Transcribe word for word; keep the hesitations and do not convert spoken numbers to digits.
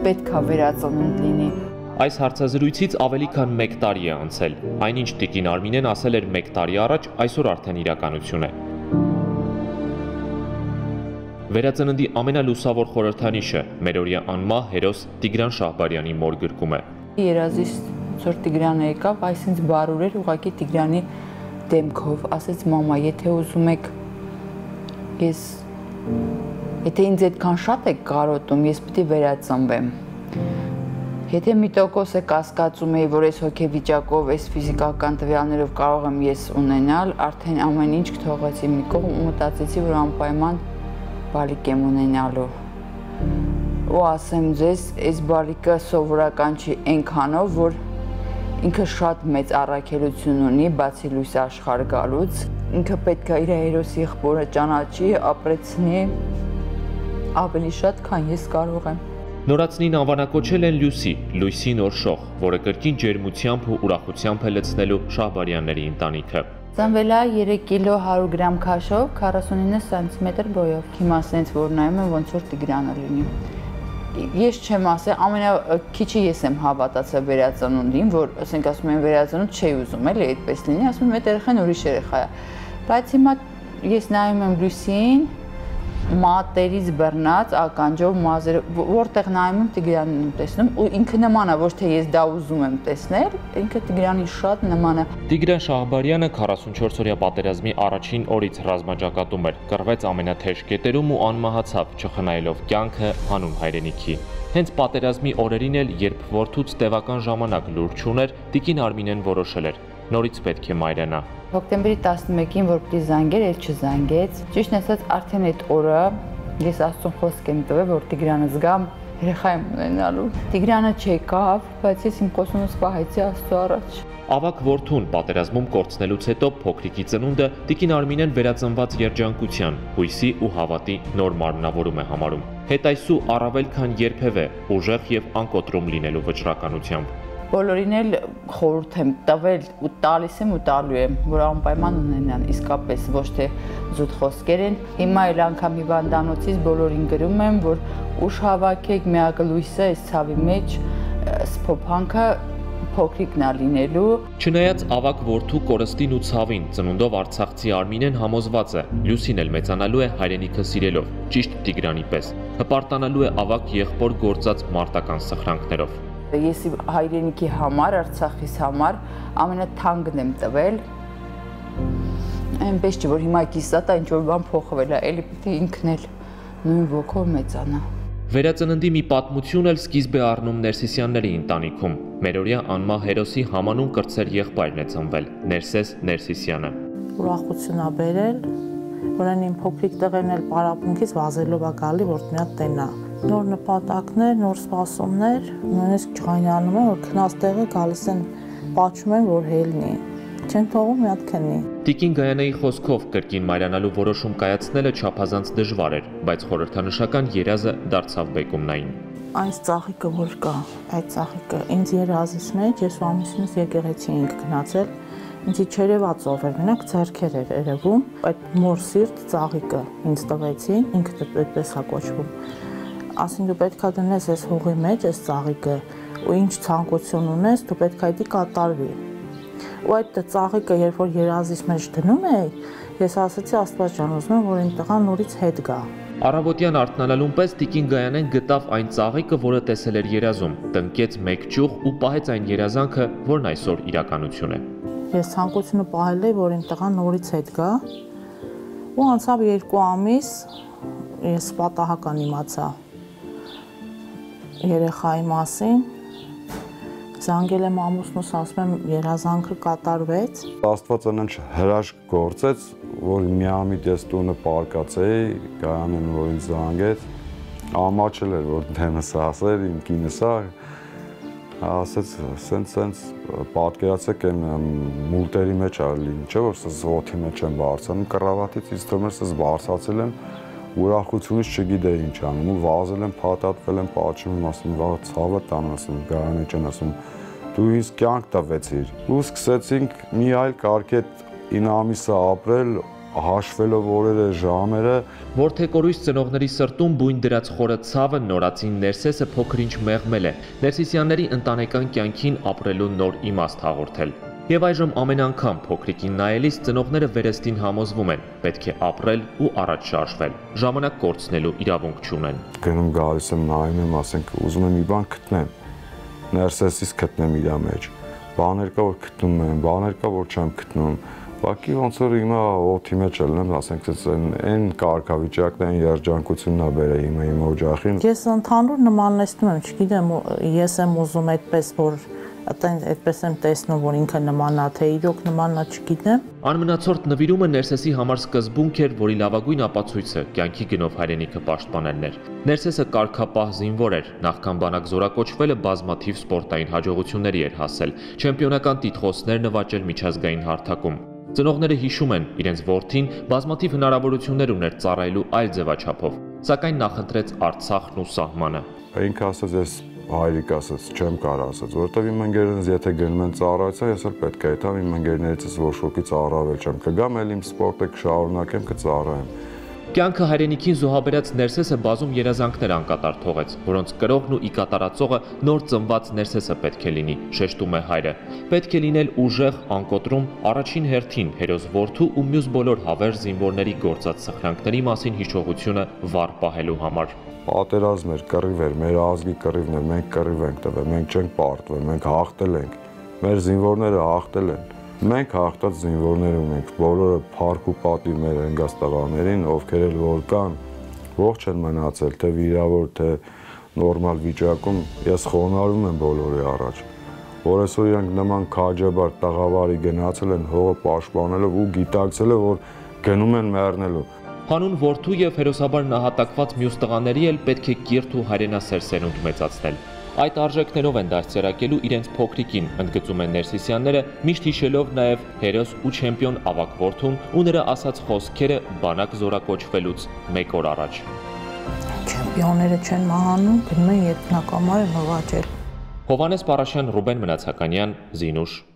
պետք է վերածնունդ լինի։ Այս հարցազրույցից ավելի քան մեկ տարի է անցել։ Այնինչ տիկին Արմինեն ասել էր մեկ տարի առաջ, այսօր արդեն իրականություն է։ Վերածննդի ամենալուսավոր խորհրդանիշը մերօրյա անմահ հերոս Տիգրան Շահբարյանի մոր գրկում է։ Երազիս ծոր Տիգրանը եկավ, այս ինձ բարուր էր ուղղակի Տիգրանի դեմքով, ասեց մամա, եթե ուզում եք, ես, եթե ինձ այդքան շատ եք կարոտում, ես պիտի վերածնվեմ։ Եթե մի տոկոս եք կասկածում էի, որ այս հոգեվիճակով, այս ֆիզիկական տվյալներով կարող եմ ես ունենալ, արդեն ամեն ինչ թողեցի մի կողմ ու մտածեցի, որ անպայման բալիկ եմ ունենալու։ Ու ասեմ ձեզ, այս բալիկը սովորական չի այնքանով, որ ինքը շատ մեծ առաքելություն ունի, բացի լույս աշխարհ գալուց, ինքը պետք է իր հերոսի եղբորը ճանաչի, ապրեցնի ավելի շատ, քան ես կարող եմ։ Նորածնին անվանակոչել են Լուսի, լույսի նոր շող, որը կրկին ջերմությամբ ու ուրախությամբ է լցնելու Շահբարյանների ընտանիքը։ Ծնվել է երեք կիլո հարյուր գրամ քաշով, քառասունինը սանտիմետր բոյով։ Հիմա ասենց որ նայում եմ ոնց որ Տիգրանը լինի։ Ես չեմ ասել, ամենաքիչը ես եմ հավատացել վերածնունդին, որ ասենք ասում են վերածնունդ չի ուզում, էլի այդպես լինի, ասում եմ այդ երեխան ուրիշ երեխա է։ Բայց հիմա ես նայում եմ Լուսին, մատերից բռնած ականջով մազերը, որտեղ նայում եմ Տիգրանին եմ տեսնում ու ինքը նման է, ոչ թե ես դա ուզում եմ տեսնել, ինքը Տիգրանին շատ նման է։ Տիգրան Շահբարյանը քառասունչորս-օրյա պատերազմի առաջին օրից ռազմաճակատում էր, կռվեց ամենաթեժ կետերում ու անմահացավ, չխնայելով կյանքը հանուն հայրենիքի։ Հենց պատերազմի օրերին էլ, երբ որդուց տևական ժամանակ լուր չուներ, տիկին Արմինեն որոշել էր, նորից պետք է մայրանա։ Հոկտեմբերի տասնմեկին, որ պիտի զանգեր, էլ չզանգեց։ Ճիշտն ասած, արդեն այդ օրը ես Աստծուն խոսք եմ տվել, որ Տիգրանը զգամ երեխայի ունենալու։ Տիգրանը չեկավ, բայց ես իմ խոսունս պահեցի Աստծո առաջ։ Ավակ որդուն պատերազմում կորցնելուց հետո փոքրիկի ծնունդը տիկին Արմինեն վերածնված երջանկության, հույսի ու հավատի նոր մարմնավորում է համարում։ Հետայսու առավել քան երբևէ ուժեղ եւ անկոտրում լինելու վճռականությամբ։ Բոլորին էլ խորհուրդ եմ տվել ու տալիս եմ ու տալու եմ, որ անպայման ունենան, իսկապես ոչ թե զուտ խոսքեր են։ Հիմա էլ անգամ հիվանդանոցից բոլորին գրում եմ, որ ուժ հավաքեք, միակ լույսը այս ցավի մեջ, սփոփանքը փոքրիկն է լինելու։ Չնայած ավակ որդու կորստին ու ցավին, ծնունդով Արցախցի Արմինեն համոզված է, Լուսին էլ մեծանալու է հայրենիքը սիրելով, ճիշտ Տիգրանի պես, հպարտանալու է ավակ եղբոր գործած մարտական սխրանքներով։ Ես հայրենիքի համար, Արցախիս համար ամենաթանկն եմ տվել, այնպես չէ, որ հիմա կիսատ ինչ որ բան փոխվել է, էլի պիտի ինքն էլ նույն ոգով մեծանա։ Վերածննդի մի պատմություն էլ սկիզբ է առնում Ներսիսյանների ընտանիքում։ Մերօրյա անմահ հերոսի համանուն կրտսեր եղբայրն է ծնվել, Ներսես Ներսիսյանը։ Ուրախություն ա բերել, որն իմ փոքրիկ տղեն էլ պարապմունքից վազելով ա գալի, որ մի հատ տենա։ Նոր նպատակներ, նոր սպասումներ, նույնիսկ ջղայնանում են, որ քնած տեղը գալիս են, պատճում են, որ հելնի, չեն թողում մի հատ քնի։ Տիկին Գայանեի խոսքով կրկին մայրանալու որոշում կայացնելը չափազանց դժվար էր, բայց խորհրդանշական երազը դարձավ բեկումնային։ Այս ծաղիկը որ կա, այդ ծաղիկը ինձ Երազիս մեջ, ես ու ամիսինս եկեղեցի էինք գնացել, ինձի չերևած ով էր, մենակ ձեռքեր էր երևում, այդ մոր սիրտ ծաղիկը ինձ տվեցին, ինքը այդպես է կոչվում։ Ասին դու պետք է դնես այս հողի մեջ այս ծաղիկը ու ինչ ցանկություն ունես, դու պետք է դա կատարվի։ Ու այդ ծաղիկը երբ որ Երազիս մեջ դնում էի, ես ասացի Աստված ջան, ուզում եմ որ իմ տղան նորից հետ գա։ Առավոտյան արթնանալուն պես տիկին Գայանեն գտավ այն ծաղիկը, որը տեսել էր երազում, տնկեց մեկ ճյուղ ու պահեց այն երազանքը, որն այսօր իրականություն է։ Ես ցանկությունը պահել էի, որ իմ տղան նորից հետ գա։ Ու անցավ երկու ամիս, ես պատահական իմացա երեխայի մասին, զանգել եմ ամուսնուս, ասում եմ երազանքը կատարվեց։ Աստված այնց հրաշք գործեց, որ միամիտ ես տունը պարկած էի, Գայանեն որ ինձ զանգեց, ամաչել էր, որ դեմս ասեր, իմ կինս ա, ասեց, սենց-սենց պատկերացեք այն մուլտերի մեջ ա լինի, չէ՞ որ սս ոտի մեջ եմ բարձանում, կռավատից ինձ թվում էր սս բարձացել եմ, ուրախությունից չգիտեի ինչ անում, ու վազել եմ, փաթաթվել եմ, պատճում եմ, ասում վաղ ցավը տան, ասում Գայանե ջան, ասում դու ինձ կյանք տվեցիր։ Ու սկսեցինք մի այլ կարգի ինը ամիսը ապրել, հաշվելով օրերը, ժամերը, Որդեկորույս ծնողների սրտում բույն դրած խորը ցավը նորածին Ներսեսը փոքր-ինչ մեղմել է, Ներսիսյանների ընտանեկան կյանքին ապրելու նոր իմաստ հաղորդել։ Եվ այժմ ամեն անգամ փոքրիկին նայելիս ծնողները վերստին համոզվում են, պետք է ապրել ու առաջ շարժվել, ժամանակ կորցնելու իրավունք չունեն։ Գնում գալիս եմ նայում եմ, ասենք ուզում եմ մի բան գտնեմ, Ներսեսից գտնեմ իր մեջ, բաներ կա որ գտնում եմ, բաներ կա որ չեմ գտնում, բակի ոնց որ հիմա օդի մեջ ելնեմ, ասենք այն կարգավիճակն այն երջանկությունն ա բերել հիմա իմ օջախին։ Ես ընդհանուր նմանեցնում եմ, չգիտեմ, ես եմ ուզում այդպես որ այդպես եմ տեսնում, որ ինքը նմանա, թե իրոք նմանա, չգիտեմ։ Անմնացորդ նվիրումը Ներսեսի համար սկզբունք էր, որի լավագույն ապացույցը կյանքի գնով հայրենիքը պաշտպանելն էր։ Ներսեսը կարգապահ զինվոր էր, նախքան բանակ զորակոչվելը բազմաթիվ սպորտային հաջողությունների էր հասել, չեմպիոնական տիտղոսներ նվաճել միջազգային հարթակում։ Ծնողները հիշում են, իրենց որդին բազմաթիվ հնարավորություններ ուներ ծառայելու այլ ձևաչափով, սակայն նախընտրեց Արցախն ու սահմանը։ Ինքը ասաց, ես հայրիկ ասաց, չեմ կարող ասաց, որովհետև իմ ընկերներս եթե գնում են ծառայության, ես էլ պետք է այդամ իմ ընկերներից ոչ ոքի ծառավել չեմ, կգամ էլ իմ սպորտը կշարունակեմ, կծառայեմ։ Կյանքը հայրենիքին զոհաբերած Ներսեսը բազում երազանքներ անկատար թողեց, որոնց կրողն ու ի կատարածողը նոր ծնված Ներսեսը պետք է լինի, շեշտում է հայրը։ Պետք է լինել ուժեղ, անկոտրում, առաջին հերթին հերոս որդու ու մյուս բոլոր հավերժ զինվորների գործած սխրանքների մասին հիշողությունը վառ պահելու համար։ Պատերազմ էր, կռիվ էր, մեր ազգի կռիվն էր, մենք կռիվ ենք տվել, մենք չենք պարտվել, մենք հաղթել ենք, մեր զինվորները հաղթել են, մենք հաղթած զինվորներ ունենք, բոլորը փառք ու պատիվ մեր ընկած տղաներին, ովքեր էլ որ կան, ողջ են մնացել, թե վիրավոր, թե նորմալ վիճակում, ես խոնարհում եմ բոլորի առաջ, որ այսօր իրանք նման քաջաբար տղավարի գնացել են հողը պաշտպանելով ու գիտակցելով, որ գնում են մեռնելու։ Հանուն որդու եւ հերոսաբար նահատակված մյուս տղաների էլ պետք է կիրթ ու հայրենասեր սերունդ մեծացնել։ Այդ արժեքներով են դաստիարակելու իրենց փոքրիկին, ընդգծում են Ներսիսյանները, միշտ հիշելով նաեւ հերոս ու չեմպիոն ավագ որդուն ու նրա ասաց խոսքերը բանակ զորակոչվելուց մեկ օր առաջ։ Չեմպիոնները չեն մահանում, գնում են երկնակամարը նվաճել։ Հովհաննես Պարաշյան, Ռուբեն Մնացականյան, Զինուշ։